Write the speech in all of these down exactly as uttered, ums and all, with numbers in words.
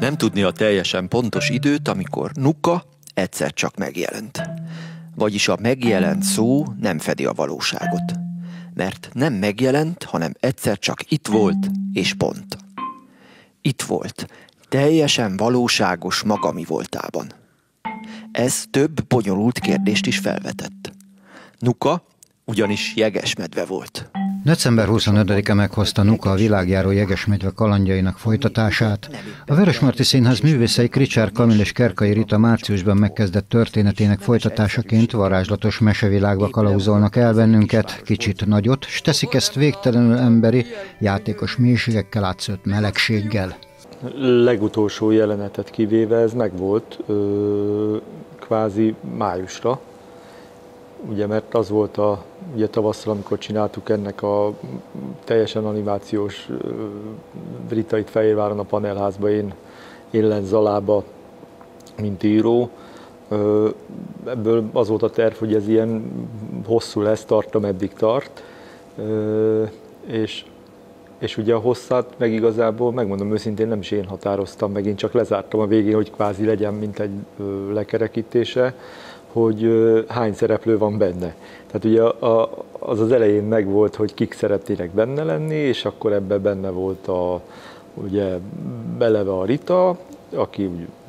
Nem tudni a teljesen pontos időt, amikor Nuka egyszer csak megjelent. Vagyis a megjelent szó nem fedi a valóságot. Mert nem megjelent, hanem egyszer csak itt volt, és pont. Itt volt, teljesen valóságos maga mi voltában. Ez több bonyolult kérdést is felvetett. Nuka ugyanis jegesmedve volt. december huszonötödike meghozta Nuka a világjáró jegesmedve kalandjainak folytatását. A Vörösmarty Színház művészei Kricsár Kamil és Kerkai Rita márciusban megkezdett történetének folytatásaként varázslatos mesevilágba kalauzolnak el bennünket, kicsit nagyot, s teszik ezt végtelenül emberi, játékos mélységekkel átszőtt melegséggel. Legutolsó jelenetet kivéve ez megvolt ö, kvázi májusra, ugye, mert az volt a ugye tavasszal, amikor csináltuk ennek a teljesen animációs Rita itt Fehérváron a Panelházba, én, én lent Zalába, mint író. Ebből az volt a terv, hogy ez ilyen hosszú lesz, tart, ameddig tart. És, és ugye a hosszát meg igazából, megmondom őszintén, nem is én határoztam meg, én csak lezártam a végén, hogy kvázi legyen, mint egy lekerekítése, hogy hány szereplő van benne. Tehát ugye az az elején megvolt, hogy kik szeretnének benne lenni, és akkor ebben benne volt a, ugye beleve a Rita, aki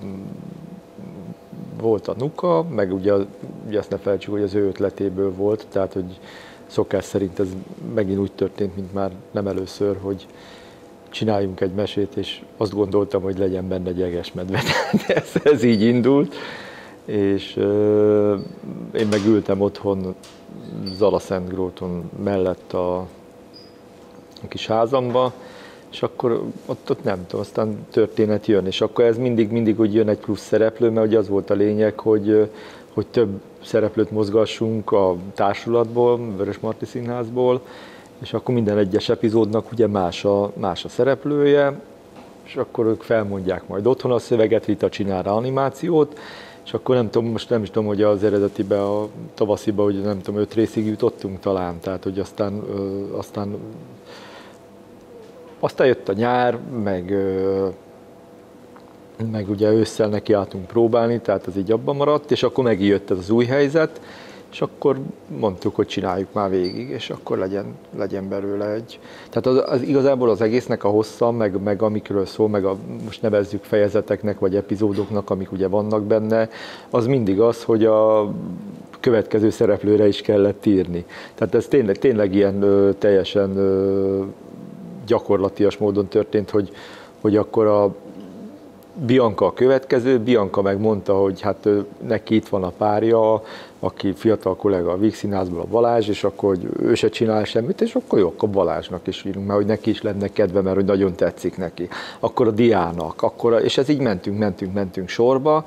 volt a Nuka, meg ugye, ugye ezt ne felejtsük, hogy az ő ötletéből volt, tehát hogy szokás szerint ez megint úgy történt, mint már nem először, hogy csináljunk egy mesét, és azt gondoltam, hogy legyen benne egy jegesmedve. ez, ez így indult. És euh, én meg ültem otthon Zala-Szentgróton mellett a, a kis házamba, és akkor ott, ott nem tudom, aztán történet jön, és akkor ez mindig, mindig úgy jön egy plusz szereplő, mert ugye az volt a lényeg, hogy, hogy több szereplőt mozgassunk a társulatból, Vörösmarty Színházból, és akkor minden egyes epizódnak ugye más a, más a szereplője, és akkor ők felmondják majd otthon a szöveget, Rita csinál rá animációt, és akkor nem tudom, most nem is tudom, hogy az eredetiben, a tavasziban, hogy nem tudom, öt részig jutottunk talán, tehát hogy aztán, ö, aztán, aztán jött a nyár, meg, ö, meg ugye ősszel nekiálltunk próbálni, tehát ez így abban maradt, és akkor megjött ez az új helyzet, és akkor mondtuk, hogy csináljuk már végig, és akkor legyen, legyen belőle egy... Tehát az, az igazából az egésznek a hossza, meg, meg amikről szól, meg a, most nevezzük fejezeteknek, vagy epizódoknak, amik ugye vannak benne, az mindig az, hogy a következő szereplőre is kellett írni. Tehát ez tényleg, tényleg ilyen ö, teljesen ö, gyakorlatias módon történt, hogy, hogy akkor a Bianca a következő, Bianca megmondta, hogy hát neki itt van a párja, aki fiatal kollega a Víg Színházból, a Balázs, és akkor hogy ő se csinál semmit, és akkor jó, akkor Balázsnak is írunk, mert hogy neki is lenne kedve, mert hogy nagyon tetszik neki. Akkor a Diának, akkor, és ez így mentünk, mentünk, mentünk sorba,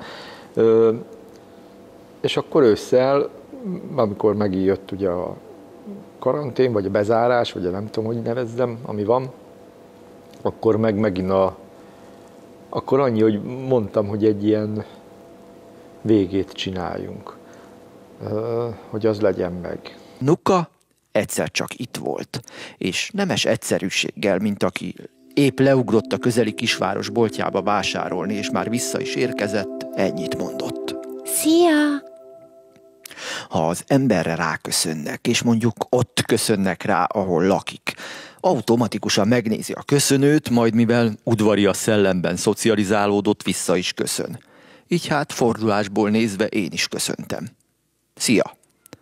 és akkor ősszel, amikor megjött ugye a karantén, vagy a bezárás, vagy a nem tudom, hogy nevezzem, ami van, akkor meg megint a Akkor annyi, hogy mondtam, hogy egy ilyen végét csináljunk, hogy az legyen meg. Nuka egyszer csak itt volt, és nemes egyszerűséggel, mint aki épp leugrott a közeli kisváros boltjába vásárolni, és már vissza is érkezett, ennyit mondott. Szia! Ha az emberre ráköszönnek, és mondjuk ott köszönnek rá, ahol lakik, automatikusan megnézi a köszönőt, majd mivel udvarias szellemben szocializálódott, vissza is köszön. Így hát fordulásból nézve én is köszöntem. Szia!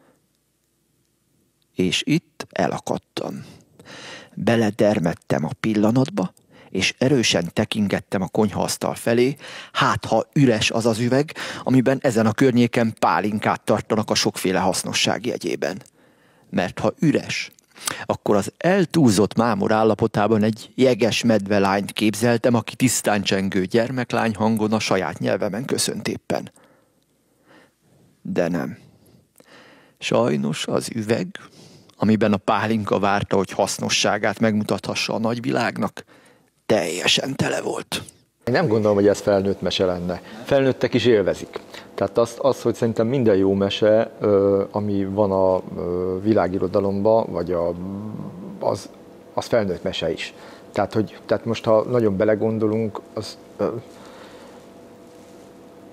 És itt elakadtam. Beledermettem a pillanatba, és erősen tekingettem a konyhaasztal felé, hát ha üres az az üveg, amiben ezen a környéken pálinkát tartanak a sokféle hasznosság jegyében. Mert ha üres, akkor az eltúlzott mámor állapotában egy jeges medvelányt képzeltem, aki tisztán csengő gyermeklány hangon a saját nyelvemen köszönt éppen. De nem. Sajnos az üveg, amiben a pálinka várta, hogy hasznosságát megmutathassa a nagyvilágnak, teljesen tele volt. Én nem gondolom, hogy ez felnőtt mese lenne. Felnőttek is élvezik. Tehát az, az hogy szerintem minden jó mese, ami van a világirodalomban, vagy a, az, az felnőtt mese is. Tehát, hogy, tehát most, ha nagyon belegondolunk, az,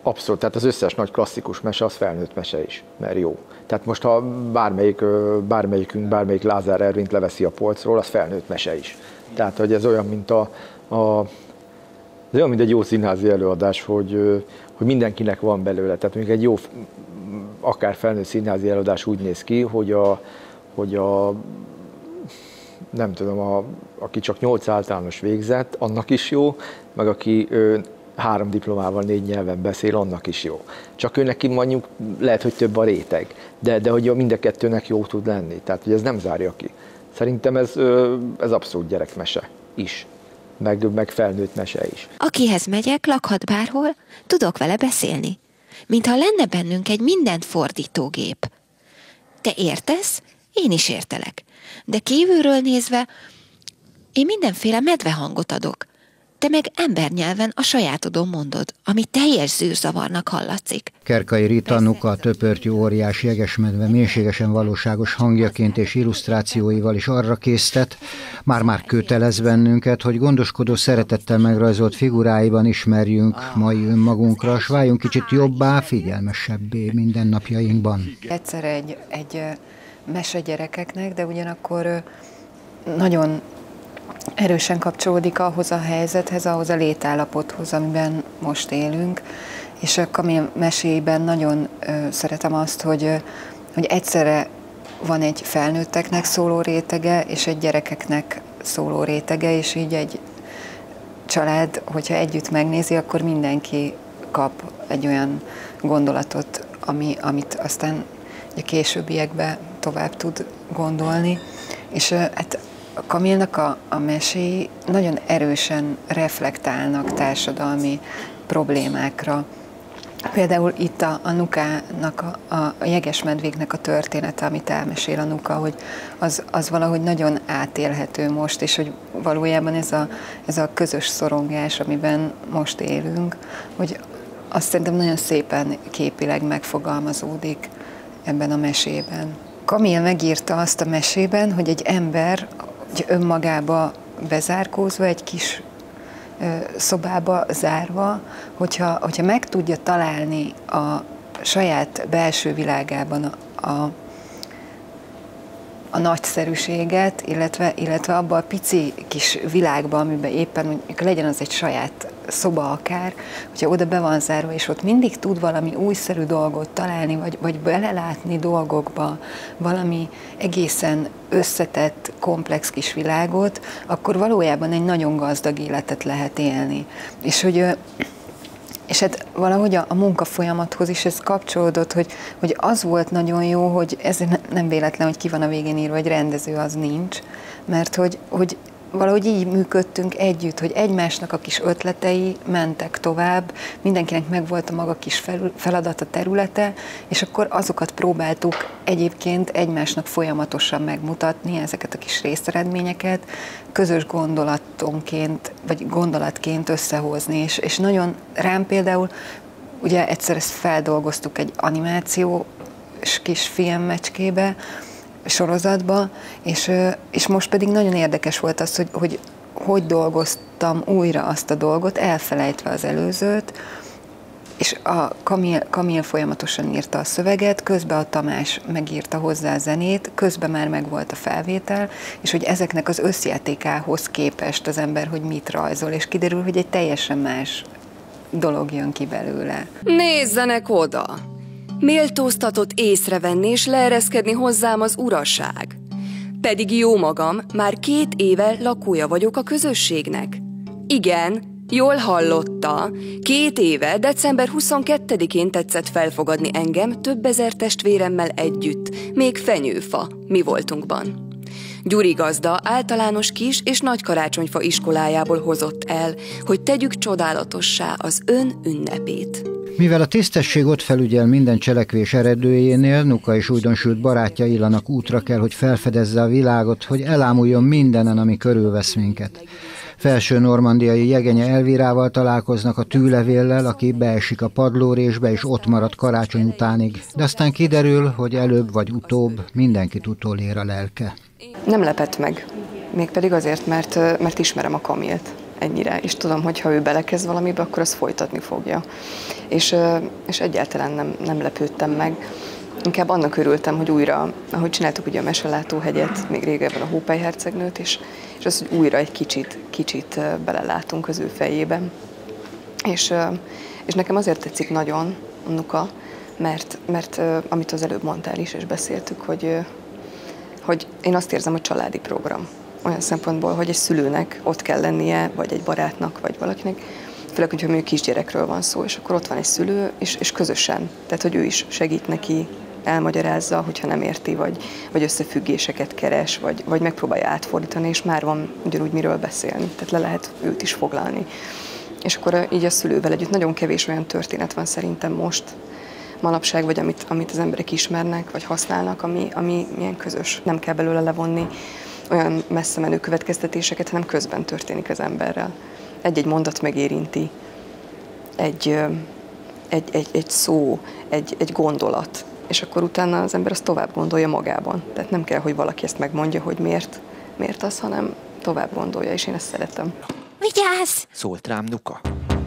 Abszolút, tehát az összes nagy klasszikus mese az felnőtt mese is, mert jó. Tehát most ha bármelyik, bármelyikünk, bármelyik Lázár Ervint leveszi a polcról, az felnőtt mese is. Tehát, hogy ez olyan, mint a, a ez olyan, mint egy jó színházi előadás, hogy, hogy mindenkinek van belőle. Tehát mondjuk egy jó, akár felnőtt színházi előadás úgy néz ki, hogy a, hogy a nem tudom, a, aki csak nyolc általános végzett, annak is jó, meg aki ő, három diplomával, négy nyelven beszél, annak is jó. Csak ő neki mondjuk lehet, hogy több a réteg, de, de hogy mind a kettőnek jó tud lenni. Tehát, hogy ez nem zárja ki. Szerintem ez, ez abszolút gyerekmese is, meg, meg felnőtt mese is. Akihez megyek, lakhat bárhol, tudok vele beszélni. Mintha lenne bennünk egy mindent fordítógép. Te értesz? Én is értelek. De kívülről nézve, én mindenféle medvehangot adok. Te meg embernyelven a sajátodon mondod, ami teljes zűrzavarnak hallatszik. Kerkai Rita Nuka töpörtyű óriás jegesmedve mélységesen valóságos hangjaként és illusztrációival is arra késztet, már-már kötelez bennünket, hogy gondoskodó szeretettel megrajzolt figuráiban ismerjünk mai önmagunkra, s váljunk kicsit jobbá, figyelmesebbé mindennapjainkban. Egyszer egy, egy mese gyerekeknek, de ugyanakkor nagyon erősen kapcsolódik ahhoz a helyzethez, ahhoz a létállapothoz, amiben most élünk. És a Kamil meséjében nagyon ö, szeretem azt, hogy, ö, hogy egyszerre van egy felnőtteknek szóló rétege, és egy gyerekeknek szóló rétege, és így egy család, hogyha együtt megnézi, akkor mindenki kap egy olyan gondolatot, ami, amit aztán a későbbiekben tovább tud gondolni. És ö, hát a Kamilnak a, a meséi nagyon erősen reflektálnak társadalmi problémákra. Például itt a, a Nukának, a, a jegesmedvéknek a története, amit elmesél a Nuka, hogy az, az valahogy nagyon átélhető most, és hogy valójában ez a, ez a közös szorongás, amiben most élünk, hogy azt szerintem nagyon szépen képileg megfogalmazódik ebben a mesében. Kamil megírta azt a mesében, hogy egy ember hogy önmagába bezárkózva, egy kis ö, szobába zárva, hogyha, hogyha meg tudja találni a saját belső világában a, a, a nagyszerűséget, illetve, illetve abban a pici kis világban, amiben éppen, hogy legyen az egy saját szoba akár, hogyha oda be van zárva, és ott mindig tud valami újszerű dolgot találni, vagy, vagy belelátni dolgokba, valami egészen összetett, komplex kis világot, akkor valójában egy nagyon gazdag életet lehet élni. És hogy És hát valahogy a, a munkafolyamathoz is ez kapcsolódott, hogy, hogy az volt nagyon jó, hogy ez nem véletlen, hogy ki van a végén írva, hogy rendező az nincs, mert hogy, hogy valahogy így működtünk együtt, hogy egymásnak a kis ötletei mentek tovább, mindenkinek megvolt a maga kis feladata, területe, és akkor azokat próbáltuk egyébként egymásnak folyamatosan megmutatni, ezeket a kis részeredményeket, közös gondolatonként, vagy gondolatként összehozni, és, és nagyon rám például, ugye egyszer ezt feldolgoztuk egy animációs kis filmmecskébe, sorozatba, és, és most pedig nagyon érdekes volt az, hogy, hogy hogy dolgoztam újra azt a dolgot, elfelejtve az előzőt, és a Kamil, Kamil folyamatosan írta a szöveget, közben a Tamás megírta hozzá a zenét, közben már megvolt a felvétel, és hogy ezeknek az összjátékához képest az ember, hogy mit rajzol, és kiderül, hogy egy teljesen más dolog jön ki belőle. Nézzenek oda! Méltóztatott észrevenni és leereszkedni hozzám az uraság. Pedig jó magam, már két éve lakója vagyok a közösségnek. Igen, jól hallotta, két éve, december huszonkettedikén tetszett felfogadni engem több ezer testvéremmel együtt, még fenyőfa, mi voltunkban. Gyuri gazda általános kis és nagy karácsonyfa iskolájából hozott el, hogy tegyük csodálatossá az ön ünnepét. Mivel a tisztesség ott felügyel minden cselekvés eredőjénél, Nuka és újdonsült barátja Illanak útra kell, hogy felfedezze a világot, hogy elámuljon mindenen, ami körülvesz minket. Felső normandiai Jegenye Elvirával találkoznak a tűlevéllel, aki beesik a padlórésbe és ott marad karácsony utánig, de aztán kiderül, hogy előbb vagy utóbb mindenkit utolér a lelke. Nem lepett meg, mégpedig azért, mert, mert ismerem a Kamilt. ennyire, és tudom, hogy ha ő belekezd valamibe, akkor az folytatni fogja. És, és egyáltalán nem, nem lepődtem meg. Inkább annak örültem, hogy újra, ahogy csináltuk ugye a Meselátóhegyet, még régebben a Hópely hercegnőt, és, és az, hogy újra egy kicsit, kicsit belelátunk az ő fejében. És, és nekem azért tetszik nagyon Nuka, mert, mert amit az előbb mondtál is, és beszéltük, hogy, hogy én azt érzem, hogy családi program. Olyan szempontból, hogy egy szülőnek ott kell lennie, vagy egy barátnak, vagy valakinek, főleg, hogyha mondjuk kisgyerekről van szó, és akkor ott van egy szülő, és, és közösen, tehát hogy ő is segít neki, elmagyarázza, hogyha nem érti, vagy, vagy összefüggéseket keres, vagy, vagy megpróbálja átfordítani, és már van ugyanúgy miről beszélni, tehát le lehet őt is foglalni. És akkor így a szülővel együtt nagyon kevés olyan történet van szerintem most, manapság, vagy amit, amit az emberek ismernek, vagy használnak, ami, ami milyen közös. Nem kell belőle levonni olyan messze menő következtetéseket, hanem közben történik az emberrel. Egy-egy mondat megérinti, egy, egy, egy, egy szó, egy, egy gondolat, és akkor utána az ember azt tovább gondolja magában. Tehát nem kell, hogy valaki ezt megmondja, hogy miért, miért az, hanem tovább gondolja, és én ezt szeretem. Vigyázz! Szólt rám Nuka.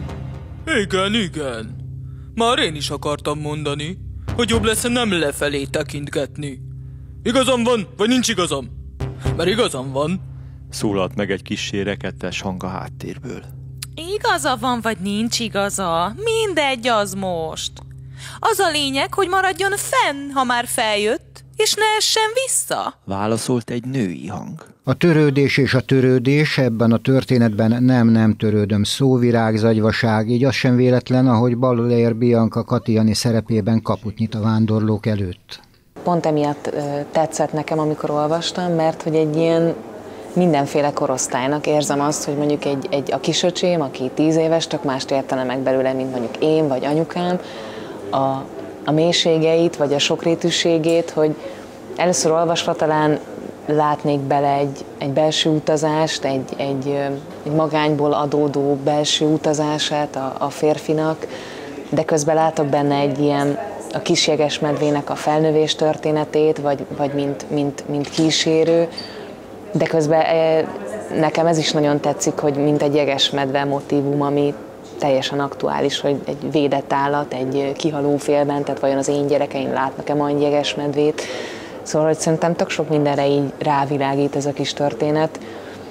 Igen, igen. Már én is akartam mondani, hogy jobb lesz nem lefelé tekintgetni. Igazam van, vagy nincs igazam? Mert igazam van. Szólalt meg egy kissé rekettes hang a háttérből. Igaza van, vagy nincs igaza? Mindegy az most. Az a lényeg, hogy maradjon fenn, ha már feljött, és ne essen vissza. Válaszolt egy női hang. A törődés és a törődés ebben a történetben nem-nem törődöm, szóvirág, zagyvaság, így az sem véletlen, ahogy Ballér Bianca Katiani szerepében kaput nyit a vándorlók előtt. Pont emiatt tetszett nekem, amikor olvastam, mert hogy egy ilyen mindenféle korosztálynak érzem azt, hogy mondjuk egy, egy a kisöcsém, aki tíz éves, csak mást értene meg belőle, mint mondjuk én vagy anyukám, a, a mélységeit, vagy a sokrétűségét, hogy először olvasva talán látnék bele egy, egy belső utazást, egy, egy, egy magányból adódó belső utazását a, a férfinak, de közben látok benne egy ilyen a kis jegesmedvének a felnövés történetét, vagy, vagy mint, mint, mint kísérő, de közben nekem ez is nagyon tetszik, hogy mint egy jegesmedve motívum, ami teljesen aktuális, hogy egy védett állat, egy kihaló félben, tehát vajon az én gyerekeim látnak-e majd jegesmedvét. Szóval, hogy szerintem tök sok mindenre így rávilágít ez a kis történet.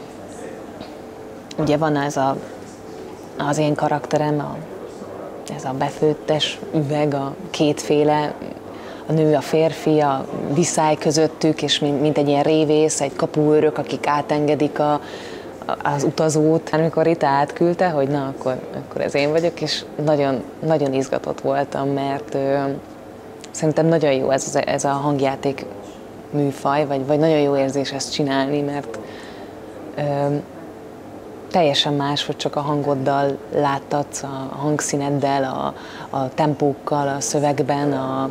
Ugye van ez a, az én karakterem, a, ez a befőttes üveg, a kétféle, a nő, a férfi, a viszály közöttük, és mint, mint egy ilyen révész, egy kapuőrök, akik átengedik a, az utazót. Amikor Rita átküldte, hogy na, akkor, akkor ez én vagyok, és nagyon, nagyon izgatott voltam, mert ö, szerintem nagyon jó ez, ez a hangjáték műfaj, vagy, vagy nagyon jó érzés ezt csinálni, mert ö, teljesen más, hogy csak a hangoddal láttatsz, a hangszíneddel, a, a tempókkal, a szövegben, a,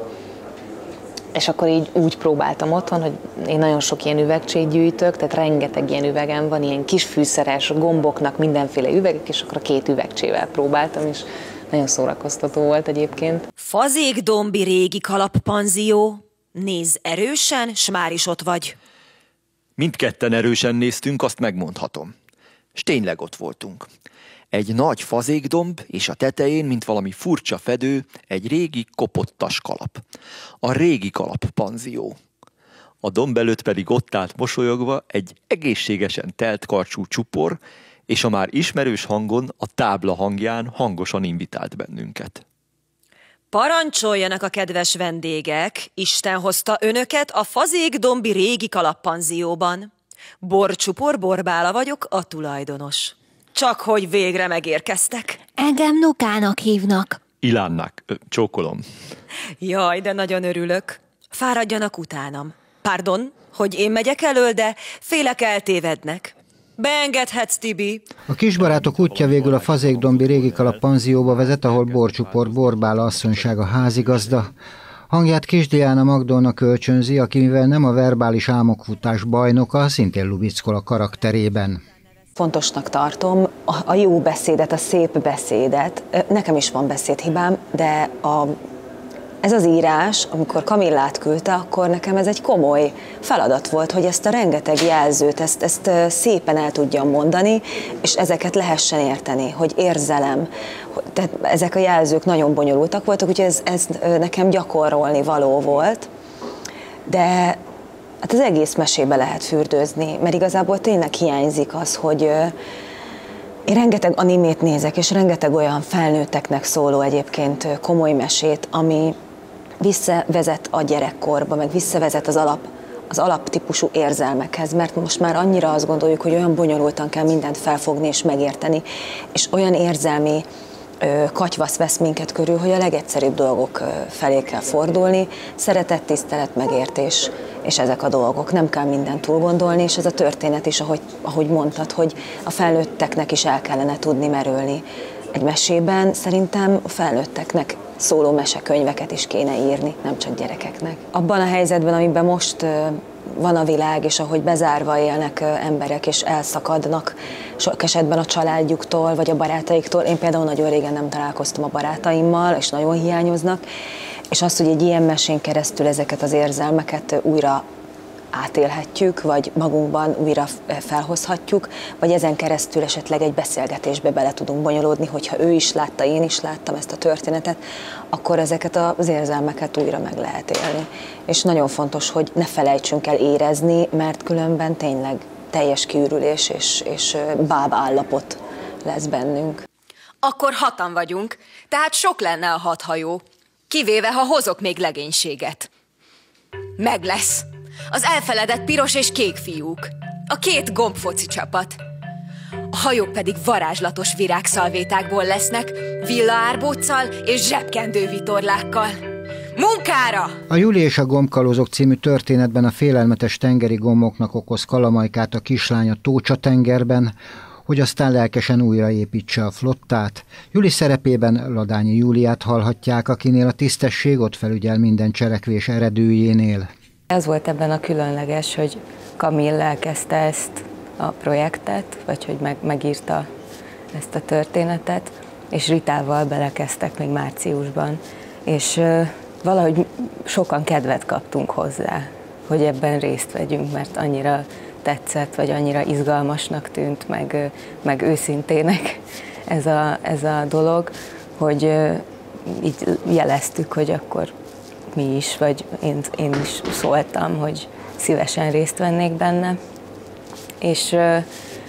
és akkor így úgy próbáltam otthon, hogy én nagyon sok ilyen üvegcsét gyűjtök, tehát rengeteg ilyen üvegem van, ilyen kis fűszeres gomboknak mindenféle üvegek, és akkor a két üvegcsével próbáltam, és nagyon szórakoztató volt egyébként. Fazékdombi régi kalappanzió. Nézz erősen, s már is ott vagy. Mindketten erősen néztünk, azt megmondhatom. És tényleg ott voltunk. Egy nagy fazékdomb, és a tetején, mint valami furcsa fedő, egy régi kopottas kalap. A régi kalappanzió. A domb előtt pedig ott állt mosolyogva egy egészségesen telt karcsú csupor, és a már ismerős hangon, a tábla hangján hangosan invitált bennünket. Parancsoljanak a kedves vendégek, Isten hozta önöket a fazékdombi régi kalappanzióban. Borcsupor Borbála vagyok, a tulajdonos. Csak hogy végre megérkeztek. Engem Nukának hívnak. Ilánnak, ö, csókolom. Jaj, de nagyon örülök. Fáradjanak utánam. Pardon, hogy én megyek elől, de félek eltévednek. Beengedhetsz, Tibi. A kisbarátok útja végül a fazékdombi régi kalappanzióba vezet, ahol Borcsupor Borbála asszonysága házigazda. Hangját Kis Diana Magdolna kölcsönzi, aki mivel nem a verbális álmokfutás bajnoka, szintén lubickol a karakterében. Fontosnak tartom a jó beszédet, a szép beszédet. Nekem is van beszédhibám, de a ez az írás, amikor Kamillát küldte, akkor nekem ez egy komoly feladat volt, hogy ezt a rengeteg jelzőt, ezt, ezt szépen el tudjam mondani, és ezeket lehessen érteni, hogy érzelem. Tehát ezek a jelzők nagyon bonyolultak voltak, úgyhogy ez, ez nekem gyakorolni való volt. De hát az egész mesébe lehet fürdőzni, mert igazából tényleg hiányzik az, hogy én rengeteg animét nézek, és rengeteg olyan felnőtteknek szóló egyébként komoly mesét, ami visszavezet a gyerekkorba, meg visszavezet az alap, az alaptípusú érzelmekhez, mert most már annyira azt gondoljuk, hogy olyan bonyolultan kell mindent felfogni és megérteni, és olyan érzelmi ö, katyvasz vesz minket körül, hogy a legegyszerűbb dolgok ö, felé kell fordulni, szeretet, tisztelet, megértés, és ezek a dolgok. Nem kell mindent túl gondolni, és ez a történet is, ahogy, ahogy mondtad, hogy a felnőtteknek is el kellene tudni merülni. Egy mesében szerintem a felnőtteknek szóló mesekönyveket is kéne írni, nem csak gyerekeknek. Abban a helyzetben, amiben most van a világ, és ahogy bezárva élnek emberek, és elszakadnak sok esetben a családjuktól, vagy a barátaiktól. Én például nagyon régen nem találkoztam a barátaimmal, és nagyon hiányoznak, és azt, hogy egy ilyen mesén keresztül ezeket az érzelmeket újra átélhetjük, vagy magunkban újra felhozhatjuk, vagy ezen keresztül esetleg egy beszélgetésbe bele tudunk bonyolódni, hogyha ő is látta, én is láttam ezt a történetet, akkor ezeket az érzelmeket újra meg lehet élni. És nagyon fontos, hogy ne felejtsünk el érezni, mert különben tényleg teljes kiürülés és, és báb állapot lesz bennünk. Akkor hatan vagyunk, tehát sok lenne a hat hajó, kivéve, ha hozok még legénységet. Meg lesz. Az elfeledett piros és kék fiúk. A két gombfoci csapat. A hajók pedig varázslatos virágszalvétákból lesznek, villaárbóccal és zsebkendővitorlákkal. Munkára! A Juli és a gombkalózok című történetben a félelmetes tengeri gomboknak okoz kalamajkát a kislány a Tócsa tengerben, hogy aztán lelkesen újraépítse a flottát. Juli szerepében Ladányi Júliát hallhatják, akinél a tisztesség ott felügyel minden cselekvés eredőjénél. Ez volt ebben a különleges, hogy Camille elkezdte ezt a projektet, vagy hogy meg, megírta ezt a történetet, és Ritával belekezdtek még márciusban, és uh, valahogy sokan kedvet kaptunk hozzá, hogy ebben részt vegyünk, mert annyira tetszett, vagy annyira izgalmasnak tűnt, meg, meg őszintének ez a, ez a dolog, hogy uh, így jeleztük, hogy akkor mi is, vagy én, én is szóltam, hogy szívesen részt vennék benne. És uh,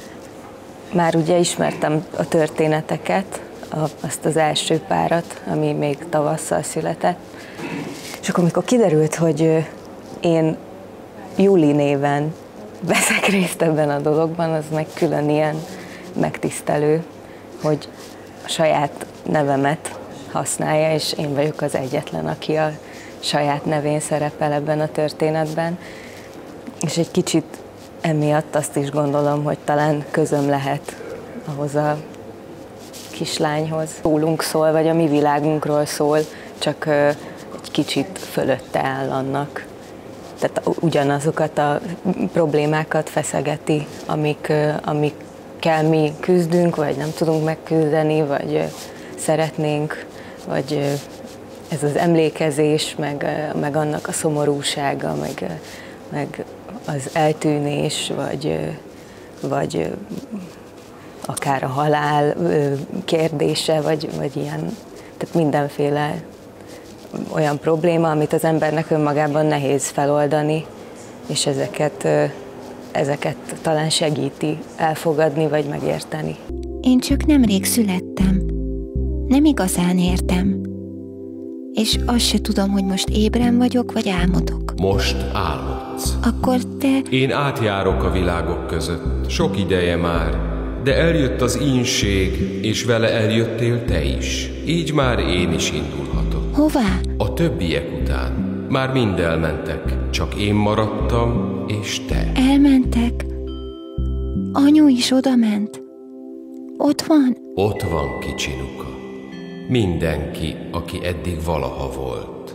már ugye ismertem a történeteket, a, azt az első párat, ami még tavasszal született. És akkor, amikor kiderült, hogy uh, én Juli néven veszek részt ebben a dologban, az meg külön ilyen megtisztelő, hogy a saját nevemet használja, és én vagyok az egyetlen, aki a saját nevén szerepel ebben a történetben. És egy kicsit emiatt azt is gondolom, hogy talán közöm lehet ahhoz a kislányhoz. Rólunk szól, vagy a mi világunkról szól, csak egy kicsit fölötte áll annak. Tehát ugyanazokat a problémákat feszegeti, amik, amikkel mi küzdünk, vagy nem tudunk megküzdeni, vagy szeretnénk, vagy ez az emlékezés, meg, meg annak a szomorúsága, meg, meg az eltűnés, vagy, vagy akár a halál kérdése, vagy, vagy ilyen, tehát mindenféle olyan probléma, amit az embernek önmagában nehéz feloldani, és ezeket, ezeket talán segíti elfogadni, vagy megérteni. Én csak nemrég születtem. Nem igazán értem. És azt se tudom, hogy most ébren vagyok, vagy álmodok. Most álmodsz. Akkor te... Én átjárok a világok között, sok ideje már, de eljött az ínség, és vele eljöttél te is. Így már én is indulhatok. Hová? A többiek után. Már mind elmentek, csak én maradtam, és te. Elmentek? Anyu is odament? Ott van? Ott van, kicsi Nuka. Mindenki, aki eddig valaha volt.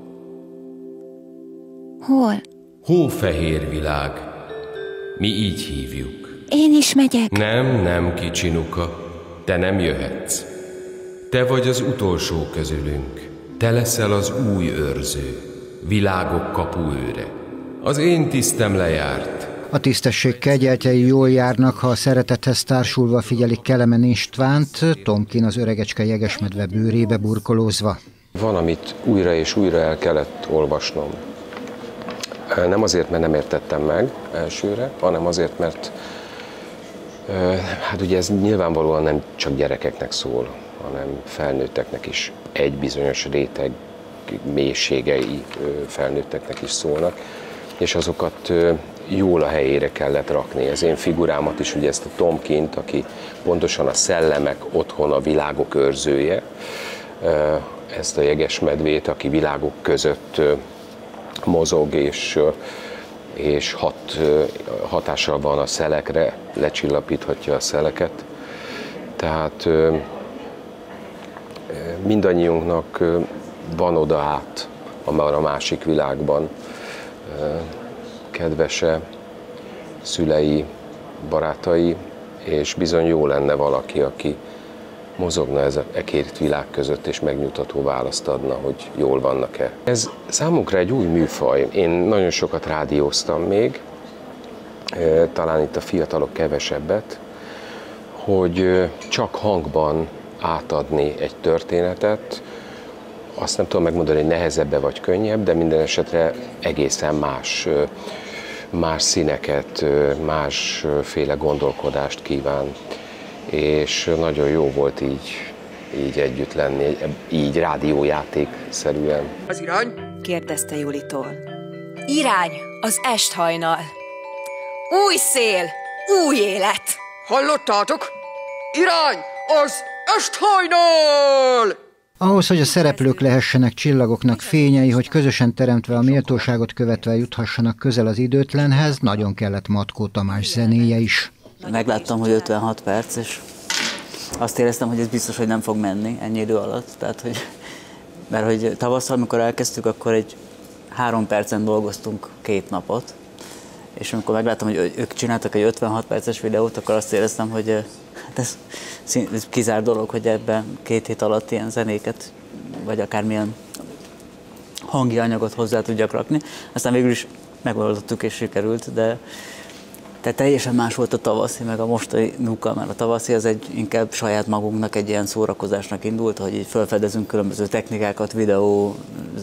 Hol? Hófehér világ. Mi így hívjuk. Én is megyek. Nem, nem, kicsi Nuka. Te nem jöhetsz. Te vagy az utolsó közülünk. Te leszel az új őrző, világok kapuőre. Az én tisztem lejárt. A tisztesség kegyeltjei jól járnak, ha a szeretethez társulva figyelik Kelemen Istvánt, Tomkin az öregecske jegesmedve bőrébe burkolózva. Van, amit újra és újra el kellett olvasnom. Nem azért, mert nem értettem meg elsőre, hanem azért, mert hát ugye ez nyilvánvalóan nem csak gyerekeknek szól, hanem felnőtteknek is. Egy bizonyos réteg mélységei felnőtteknek is szólnak, és azokat jól a helyére kellett rakni. Az én figurámat is, ugye ezt a Tomkint, aki pontosan a szellemek otthon, a világok őrzője, ezt a jegesmedvét, aki világok között mozog, és, és hat, hatással van a szelekre, lecsillapíthatja a szeleket. Tehát mindannyiunknak van oda át, amár a másik világban, kedvese, szülei, barátai, és bizony jó lenne valaki, aki mozogna ez a e két világ között, és megnyugtató választ adna, hogy jól vannak-e. Ez számunkra egy új műfaj. Én nagyon sokat rádióztam még, talán itt a fiatalok kevesebbet, hogy csak hangban átadni egy történetet, azt nem tudom megmondani, hogy nehezebbe vagy könnyebb, de minden esetre egészen más, más színeket, másféle gondolkodást kíván. És nagyon jó volt így, így együtt lenni, így rádiójátékszerűen. Az irány? Kérdezte Julitól. Irány az esthajnal. Új szél, új élet. Hallottátok? Irány az esthajnal! Ahhoz, hogy a szereplők lehessenek csillagoknak fényei, hogy közösen teremtve a méltóságot követve juthassanak közel az időtlenhez, nagyon kellett Matkó Tamás zenéje is. Megláttam, hogy ötvenhat perc, és azt éreztem, hogy ez biztos, hogy nem fog menni ennyi idő alatt. Tehát, hogy, mert hogy tavasszal, amikor elkezdtük, akkor egy három percen dolgoztunk két napot, és amikor megláttam, hogy ők csináltak egy ötvenhat perces videót, akkor azt éreztem, hogy hát ez, ez kizár dolog, hogy ebben két hét alatt ilyen zenéket, vagy akármilyen hangi anyagot hozzá tudjak rakni. Aztán végül is megoldottuk és sikerült, de tehát teljesen más volt a tavaszi, meg a mostani Nuka, mert a tavaszi az egy inkább saját magunknak egy ilyen szórakozásnak indult, hogy így felfedezünk különböző technikákat, videó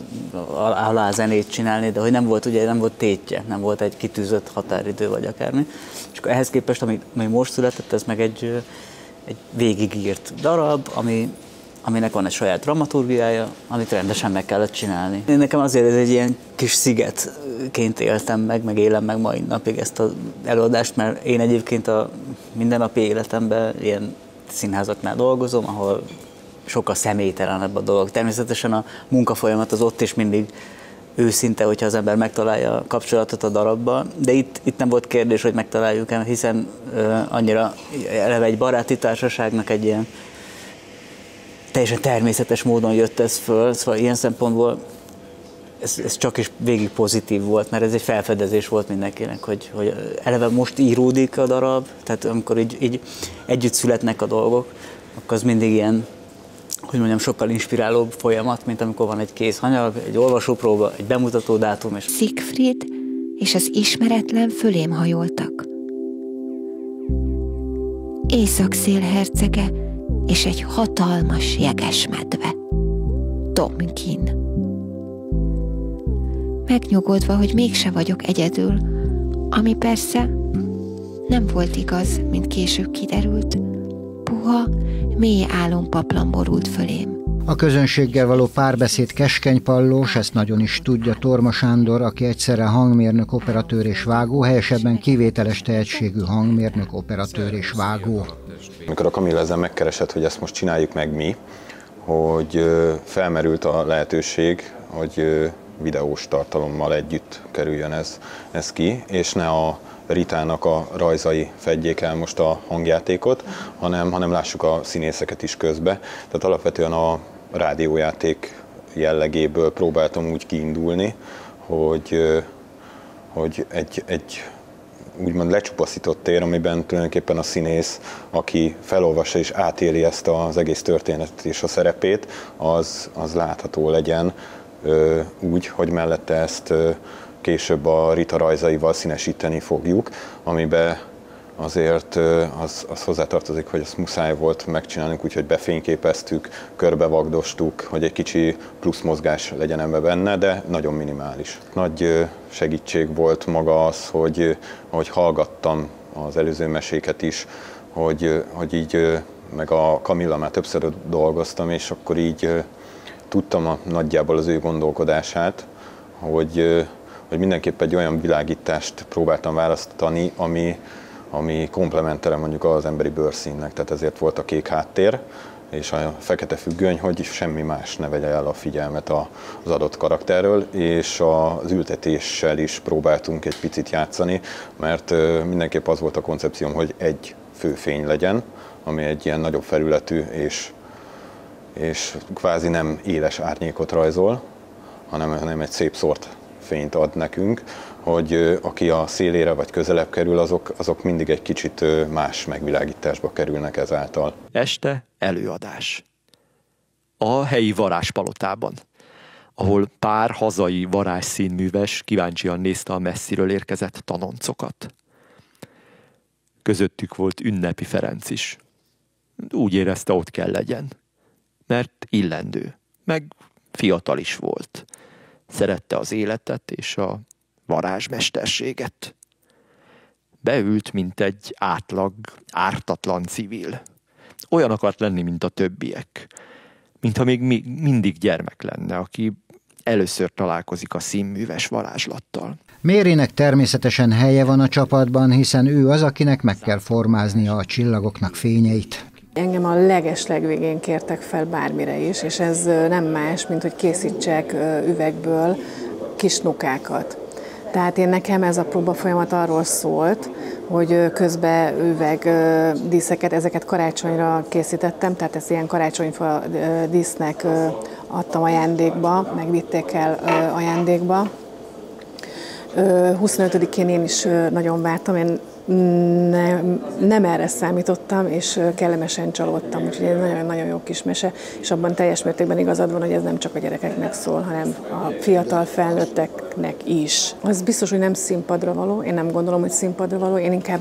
alá zenét csinálni, de hogy nem volt, ugye nem volt tétje, nem volt egy kitűzött határidő vagy akármi. És akkor ehhez képest, ami, ami most született, ez meg egy, egy végigírt darab, ami, aminek van egy saját dramaturgiája, amit rendesen meg kellett csinálni. Én nekem azért ez egy ilyen kis szigetként éltem meg, meg élem meg mai napig ezt az előadást, mert én egyébként a mindennapi életemben ilyen színházaknál dolgozom, ahol sokkal személytelenebb a dolog. Természetesen a munkafolyamat az ott is mindig őszinte, hogyha az ember megtalálja a kapcsolatot a darabban, de itt, itt nem volt kérdés, hogy megtaláljuk-e, hiszen uh, annyira eleve egy baráti társaságnak egy ilyen teljesen természetes módon jött ez föl, szóval ilyen szempontból ez, ez csak is végig pozitív volt, mert ez egy felfedezés volt mindenkinek, hogy, hogy eleve most íródik a darab, tehát amikor így, így együtt születnek a dolgok, akkor az mindig ilyen, hogy mondjam, sokkal inspirálóbb folyamat, mint amikor van egy kész anyag, egy olvasópróba, egy bemutató dátum. És Siegfried és az ismeretlen fölém hajoltak. Észak-szél hercege és egy hatalmas jegesmedve. Tomkin. Megnyugodva, hogy mégse vagyok egyedül, ami persze nem volt igaz, mint később kiderült. Puha, mély álompaplan borult fölém. A közönséggel való párbeszéd keskeny pallós, ezt nagyon is tudja Torma Sándor, aki egyszerre hangmérnök, operatőr és vágó, helyesebben kivételes tehetségű hangmérnök, operatőr és vágó. Amikor a Kamilla ezzel megkeresett, hogy ezt most csináljuk meg mi, hogy felmerült a lehetőség, hogy videós tartalommal együtt kerüljön ez, ez ki, és ne a Ritának a rajzai fedjék el most a hangjátékot, hanem, hanem lássuk a színészeket is közbe. Tehát alapvetően a rádiójáték jellegéből próbáltam úgy kiindulni, hogy, hogy egy, egy úgymond lecsupaszított tér, amiben tulajdonképpen a színész, aki felolvassa és átéli ezt az egész történetet és a szerepét, az, az látható legyen ö, úgy, hogy mellette ezt ö, később a Rita rajzaival színesíteni fogjuk, amiben azért az, az hozzátartozik, hogy azt muszáj volt megcsinálnunk, úgyhogy befényképeztük, körbevagdostuk, hogy egy kicsi plusz mozgás legyen ebbe benne, de nagyon minimális. Nagy segítség volt maga az, hogy ahogy hallgattam az előző meséket is, hogy, hogy így meg a Kamilla már többször dolgoztam, és akkor így tudtam a, nagyjából az ő gondolkodását, hogy, hogy mindenképp egy olyan világítást próbáltam választani, ami ami komplementere mondjuk az emberi bőrszínnek, tehát ezért volt a kék háttér, és a fekete függöny, hogy semmi más ne vegye el a figyelmet az adott karakterről, és az ültetéssel is próbáltunk egy picit játszani, mert mindenképp az volt a koncepcióm, hogy egy főfény legyen, ami egy ilyen nagyobb felületű, és, és kvázi nem éles árnyékot rajzol, hanem, hanem egy szép szórt fényt ad nekünk, hogy aki a szélére vagy közelebb kerül, azok, azok mindig egy kicsit más megvilágításba kerülnek ezáltal. Este előadás. A helyi varázspalotában, ahol pár hazai varázsszínműves kíváncsian nézte a messziről érkezett tanoncokat. Közöttük volt Ünnepi Ferenc is. Úgy érezte, ott kell legyen, mert illendő, meg fiatal is volt. Szerette az életet és a varázsmesterséget. Beült, mint egy átlag, ártatlan civil. Olyan akart lenni, mint a többiek. Mintha még mi, mindig gyermek lenne, aki először találkozik a színműves varázslattal. Mérinek természetesen helye van a csapatban, hiszen ő az, akinek meg kell formáznia a csillagoknak fényeit. Engem a leges-legvégén kértek fel bármire is, és ez nem más, mint hogy készítsek üvegből kis nukákat. Tehát én nekem ez a próba folyamat arról szólt, hogy közben üvegdíszeket, ezeket karácsonyra készítettem, tehát ezt ilyen karácsonyfa dísznek adtam ajándékba, megvitték el ajándékba. huszonötödikén én is nagyon vártam, én nem, nem erre számítottam, és kellemesen csalódtam, úgyhogy egy nagyon-nagyon jó kis mese, és abban teljes mértékben igazad van, hogy ez nem csak a gyerekeknek szól, hanem a fiatal felnőtteknek is. Az biztos, hogy nem színpadra való, én nem gondolom, hogy színpadra való, én inkább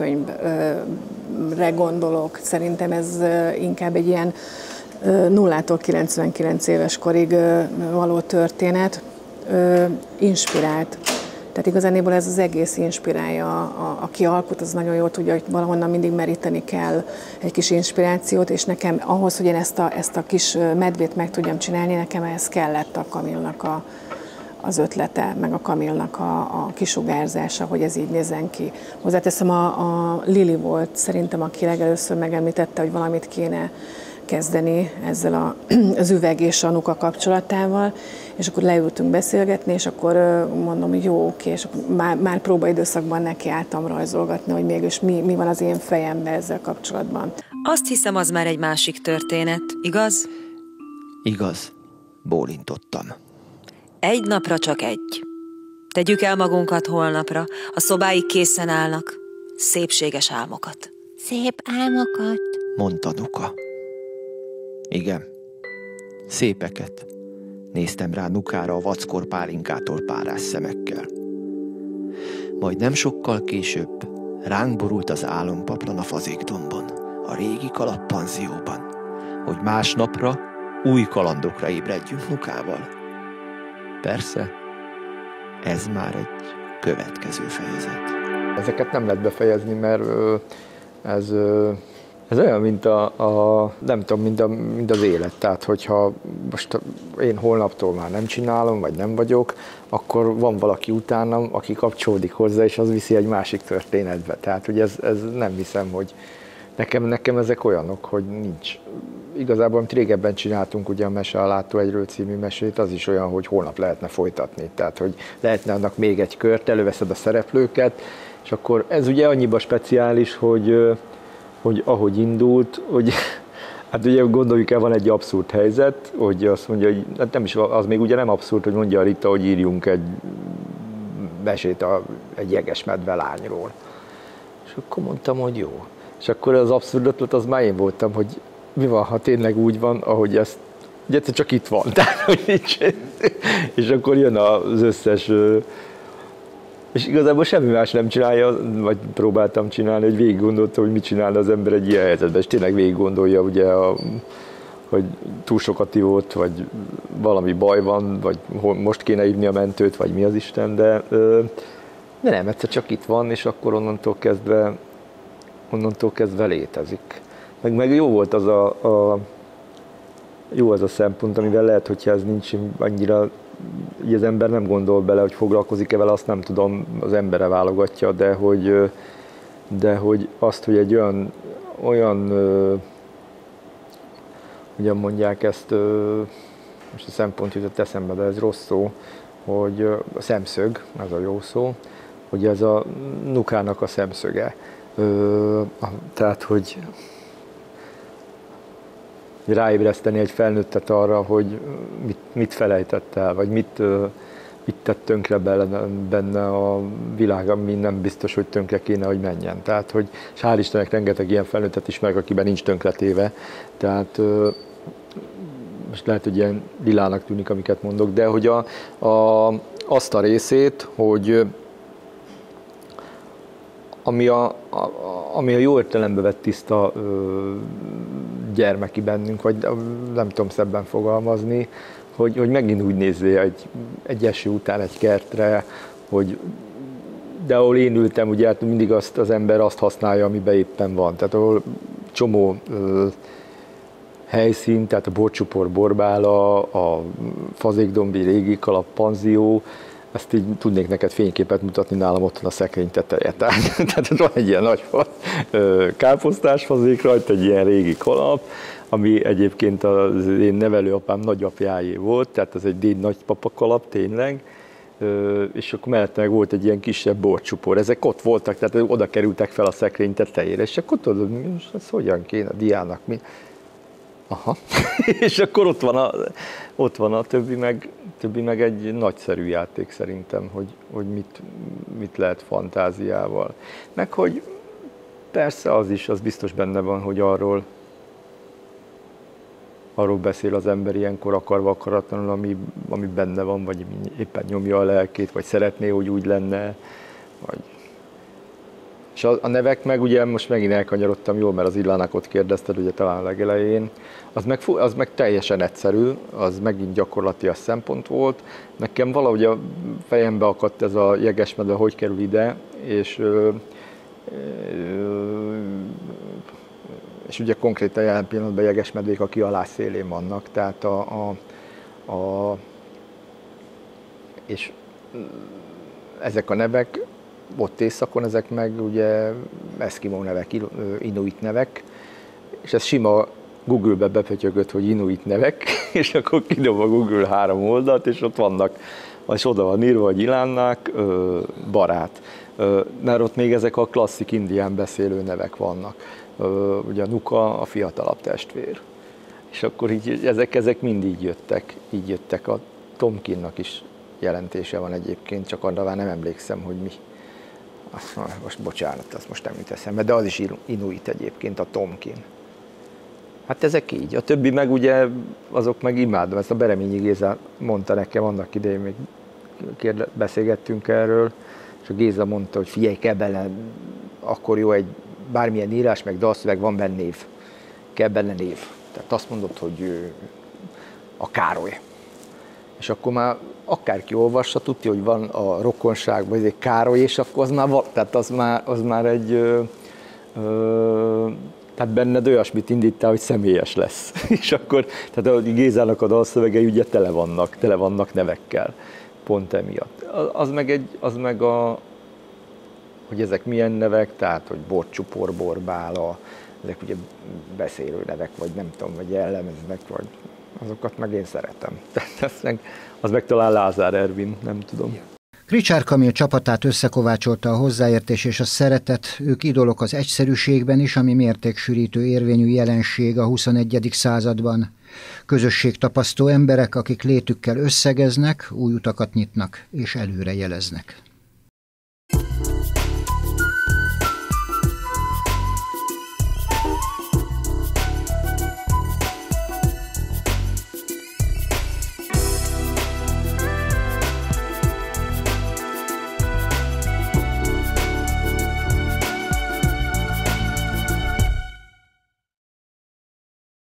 mesekönyvre gondolok. Szerintem ez inkább egy ilyen nullától kilencvenkilenc éves korig való történet, inspirált. Tehát igazából ez az egész inspirálja, a, aki alkot, az nagyon jól tudja, hogy valahonnan mindig meríteni kell egy kis inspirációt, és nekem ahhoz, hogy én ezt a, ezt a kis medvét meg tudjam csinálni, nekem ehhez kellett a Kamilnak a, az ötlete, meg a Kamilnak a, a kisugárzása, hogy ez így nézzen ki. Hozzáteszem, a, a Lili volt szerintem, aki legelőször megemlítette, hogy valamit kéne kezdeni ezzel a, az üveg és a nuka kapcsolatával, és akkor leültünk beszélgetni, és akkor mondom, hogy jó, oké, és már, már próbaidőszakban nekiálltam rajzolgatni, hogy mégis mi, mi van az én fejemben ezzel kapcsolatban. Azt hiszem, az már egy másik történet, igaz? Igaz, bólintottam. Egy napra csak egy. Tegyük el magunkat holnapra, a szobáig készen állnak. Szépséges álmokat. Szép álmokat, mondta Nuka. Igen, szépeket. Néztem rá Nukára a vackor pálinkától párás szemekkel. Majd nem sokkal később ránk borult az álompaplan a Fazékdombon, a régi kalappanzióban, hogy másnapra új kalandokra ébredjünk Nukával. Persze, ez már egy következő fejezet. Ezeket nem lehet befejezni, mert ez... Ez olyan, mint, a, a, nem tudom, mint, a, mint az élet. Tehát, hogyha most én holnaptól már nem csinálom, vagy nem vagyok, akkor van valaki utánam, aki kapcsolódik hozzá, és az viszi egy másik történetbe. Tehát, hogy ez, ez nem hiszem, hogy nekem, nekem ezek olyanok, hogy nincs. Igazából, amit régebben csináltunk, ugye a Mese a Látóegyről című mesét, az is olyan, hogy holnap lehetne folytatni. Tehát, hogy lehetne annak még egy kört, előveszed a szereplőket, és akkor ez ugye annyiba speciális, hogy hogy ahogy indult, hogy hát ugye gondoljuk el, van egy abszurd helyzet, hogy azt mondja, hogy hát nem is, az még ugye nem abszurd, hogy mondja a Rita, hogy írjunk egy mesét a, egy jegesmedve lányról. És akkor mondtam, hogy jó. És akkor az abszurd ötlet az már én voltam, hogy mi van, ha tényleg úgy van, ahogy ezt, ugye ez csak itt van, tehát hogy nincs. És akkor jön az összes, és igazából semmi más nem csinálja, vagy próbáltam csinálni, hogy végig gondoltam, hogy mit csinálna az ember egy ilyen helyzetben, és tényleg végig gondolja, ugye, a, hogy túl sokat ivott, vagy valami baj van, vagy most kéne hívni a mentőt, vagy mi az Isten, de, de nem, egyszer csak itt van, és akkor onnantól kezdve, onnantól kezdve létezik. Meg, meg jó volt az a, a, jó az a szempont, amivel lehet, hogyha ez nincs annyira, így az ember nem gondol bele, hogy foglalkozik-e vele, azt nem tudom, az embere válogatja, de hogy, de hogy azt, hogy egy olyan, olyan ugyan mondják ezt, most a szempont jutott eszembe, de ez rossz szó, hogy a szemszög, az a jó szó, hogy ez a Nukának a szemszöge. Tehát, hogy ráébreszteni egy felnőttet arra, hogy mit, mit felejtett el, vagy mit, mit tett tönkre benne a világ, ami nem biztos, hogy tönkre kéne, hogy menjen. Tehát, hogy, és hál' Istennek rengeteg ilyen felnőttet ismerek, akiben nincs tönkretéve. Tehát most lehet, hogy ilyen lilának tűnik, amiket mondok, de hogy a, a, azt a részét, hogy ami a, a, ami a jó értelembe vett tiszta ö, gyermeki bennünk, vagy nem tudom szebben fogalmazni, hogy, hogy megint úgy nézzél egy, egy eső után egy kertre, hogy de ahol én ültem, ugye hát mindig azt az ember azt használja, amiben éppen van. Tehát ahol csomó ö, helyszín, tehát a Borcsupor borbála, a Fazékdombi régi kalap panzió, ezt így tudnék neked fényképet mutatni, nálam ott van a szekrény teteje. Tehát, tehát van egy ilyen nagy káposztás fazék rajta, egy ilyen régi kalap, ami egyébként az én nevelőapám nagyapjáé volt, tehát ez egy déd nagypapa kalap tényleg, és akkor mellette meg volt egy ilyen kisebb borcsupor. Ezek ott voltak, tehát oda kerültek fel a szekrény tetejére, és akkor tudod, ez hogyan kéne a diának, mi? Aha. És akkor ott van a, ott van a többi, meg, többi meg egy nagyszerű játék szerintem, hogy, hogy mit, mit lehet fantáziával. Meg hogy persze az is, az biztos benne van, hogy arról, arról beszél az ember ilyenkor akarva akaratlanul, ami, ami benne van, vagy éppen nyomja a lelkét, vagy szeretné, hogy úgy lenne, vagy... És a, a nevek meg, ugye most megint elkanyarodtam jól, mert az Illánákot kérdezted, ugye talán a legelején, az meg, az meg teljesen egyszerű, az megint gyakorlatias szempont volt. Nekem valahogy a fejembe akadt ez a jegesmedve, hogy kerül ide, és, ö, ö, és ugye konkrétan jelen pillanatban jegesmedvék a Kihalás szélén vannak, tehát a, a, a és ezek a nevek, ott északon, ezek meg ugye eszkimó nevek, inuit nevek, és ez sima Google-be bepötyögött, hogy inuit nevek, és akkor kidob a Google három oldalt, és ott vannak, és oda van írva, hogy Ilánnák, barát. Mert ott még ezek a klasszik indián beszélő nevek vannak. Ugye a Nuka a fiatalabb testvér. És akkor így, ezek, ezek mind így jöttek, így jöttek. A Tomkinnak is jelentése van egyébként, csak arra már nem emlékszem, hogy mi. Most bocsánat, azt most nem jut eszembe, de az is inuit egyébként, a Tomkin. Hát ezek így. A többi meg ugye, azok meg imádom. Ezt a Bereményi Géza mondta nekem, annak idején még kérde, beszélgettünk erről, és a Géza mondta, hogy figyelj, kell benne, akkor jó egy bármilyen írás, meg dalszöveg, van benne név. Kell benne név. Tehát azt mondod, hogy a Károly. És akkor már akárki olvassa, tudja, hogy van a rokonságban egy Károly, és akkor az már, tehát az már, az már egy, ö, ö, tehát benned olyasmit indítál, hogy személyes lesz. És akkor, tehát a Gézának a dalszövegei ugye tele vannak, tele vannak nevekkel, pont emiatt. Az meg, egy, az meg a, hogy ezek milyen nevek, tehát, hogy Borcsupor, Borbála, ezek ugye beszélő nevek, vagy nem tudom, vagy jellemeznek, vagy azokat meg én szeretem. Tehát meg, az meg talán Lázár Ervin, nem tudom. Kricsár Kamil csapatát összekovácsolta a hozzáértés és a szeretet, ők idolok az egyszerűségben is, ami mértéksűrítő érvényű jelenség a huszonegyedik században. Közösségtapasztó emberek, akik létükkel összegeznek, új utakat nyitnak és előre jeleznek.